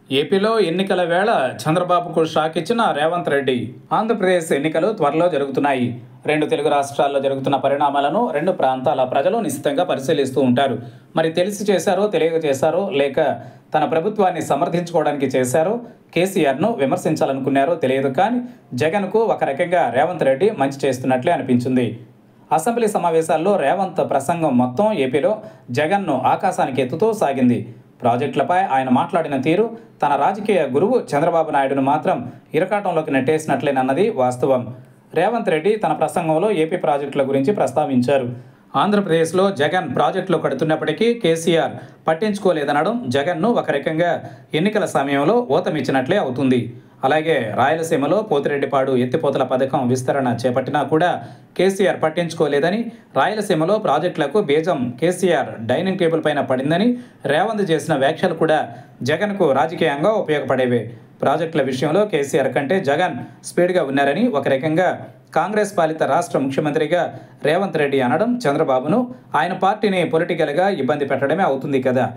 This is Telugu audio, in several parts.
ఏపీలో ఎన్నికల వేళ చంద్రబాబుకు షాక్ ఇచ్చిన రేవంత్ రెడ్డి. ఆంధ్రప్రదేశ్ ఎన్నికలు త్వరలో జరుగుతున్నాయి. రెండు తెలుగు రాష్ట్రాల్లో జరుగుతున్న పరిణామాలను రెండు ప్రాంతాల ప్రజలు నిశితంగా పరిశీలిస్తూ ఉంటారు. మరి తెలిసి చేశారో, తెలియక చేశారో, లేక తన ప్రభుత్వాన్ని సమర్థించుకోవడానికి చేశారో, కేసీఆర్ను విమర్శించాలనుకున్నారో తెలియదు. కానీ జగన్కు ఒక రకంగా రేవంత్ రెడ్డి మంచి చేస్తున్నట్లే అనిపించింది. అసెంబ్లీ సమావేశాల్లో రేవంత్ ప్రసంగం మొత్తం ఏపీలో జగన్ను ఆకాశానికి ఎత్తుతూ సాగింది. ప్రాజెక్టులపై ఆయన మాట్లాడిన తీరు తన రాజకీయ గురువు చంద్రబాబు నాయుడును మాత్రం ఇరకాటంలోకి నెట్టేసినట్లేనన్నది వాస్తవం. రేవంత్ రెడ్డి తన ప్రసంగంలో ఏపీ ప్రాజెక్టుల గురించి ప్రస్తావించారు. ఆంధ్రప్రదేశ్లో జగన్ ప్రాజెక్టులు కడుతున్నప్పటికీ కేసీఆర్ పట్టించుకోలేదనడం జగన్ను ఒక రకంగా ఎన్నికల సమయంలో ఊతమిచ్చినట్లే అవుతుంది. అలాగే రాయలసీమలో పోతిరెడ్డిపాడు ఎత్తిపోతల పథకం విస్తరణ చేపట్టినా కూడా కేసీఆర్ పట్టించుకోలేదని, రాయలసీమలో ప్రాజెక్టులకు బీజం కేసీఆర్ డైనింగ్ టేబుల్ పైన పడిందని రేవంత్ చేసిన వ్యాఖ్యలు కూడా జగన్కు రాజకీయంగా ఉపయోగపడేవే. ప్రాజెక్టుల విషయంలో కేసీఆర్ కంటే జగన్ స్పీడ్గా ఉన్నారని ఒక రకంగా కాంగ్రెస్ పాలిత రాష్ట్ర ముఖ్యమంత్రిగా రేవంత్ రెడ్డి అనడం చంద్రబాబును, ఆయన పార్టీని పొలిటికల్గా ఇబ్బంది పెట్టడమే అవుతుంది కదా.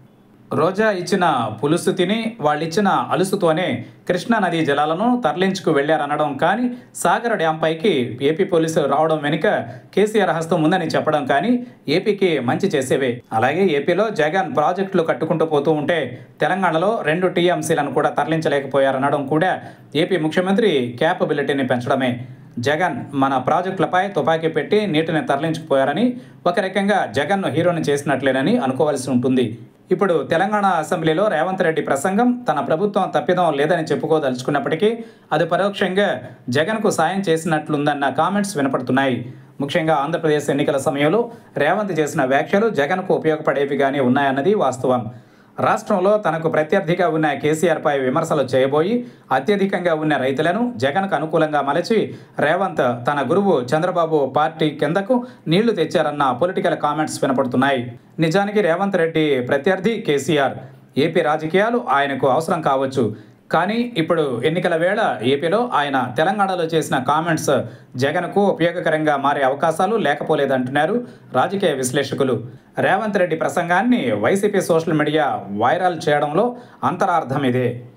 రోజా ఇచ్చిన పులుసు తిని వాళ్ళిచ్చిన అలుసుతోనే కృష్ణా నదీ జలాలను తరలించుకు వెళ్లారనడం కానీ, సాగర్ డ్యాం పైకి ఏపీ పోలీసులు రావడం వెనుక కేసీఆర్ హస్తం ఉందని చెప్పడం కానీ ఏపీకి మంచి చేసేవే. అలాగే ఏపీలో జగన్ ప్రాజెక్టులు కట్టుకుంటూ పోతూ ఉంటే తెలంగాణలో 2 టీఎంసీలను కూడా తరలించలేకపోయారనడం కూడా ఏపీ ముఖ్యమంత్రి క్యాపబిలిటీని పెంచడమే. జగన్ మన ప్రాజెక్టులపై తుపాకీ పెట్టి నీటిని తరలించుకుపోయారని ఒక రకంగా జగన్ను హీరోని చేసినట్లేనని అనుకోవాల్సి ఉంటుంది. ఇప్పుడు తెలంగాణ అసెంబ్లీలో రేవంత్ రెడ్డి ప్రసంగం తన ప్రభుత్వం తప్పిదం లేదని చెప్పుకోదలుచుకున్నప్పటికీ అది పరోక్షంగా జగన్కు సాయం చేసినట్లుందన్న కామెంట్స్ వినపడుతున్నాయి. ముఖ్యంగా ఆంధ్రప్రదేశ్ ఎన్నికల సమయంలో రేవంత్ చేసిన వ్యాఖ్యలు జగన్కు ఉపయోగపడేవిగానే ఉన్నాయన్నది వాస్తవం. రాష్ట్రంలో తనకు ప్రత్యర్థిగా ఉన్న కేసీఆర్పై విమర్శలు చేయబోయి అత్యధికంగా ఉన్న రైతులను జగన్కు అనుకూలంగా మలచి రేవంత్ తన గురువు చంద్రబాబు పార్టీ కిందకు నీళ్లు తెచ్చారన్న పొలిటికల్ కామెంట్స్ వినపడుతున్నాయి. నిజానికి రేవంత్ రెడ్డి ప్రత్యర్థి కేసీఆర్. ఏపీ రాజకీయాలు ఆయనకు అవసరం కావచ్చు. కానీ ఇప్పుడు ఎన్నికల వేళ ఏపీలో ఆయన తెలంగాణలో చేసిన కామెంట్స్ జగన్కు ఉపయోగకరంగా మారే అవకాశాలు లేకపోలేదంటున్నారు రాజకీయ విశ్లేషకులు. రేవంత్ రెడ్డి ప్రసంగాన్ని వైసీపీ సోషల్ మీడియా వైరల్ చేయడంలో అంతరార్థం ఇదే.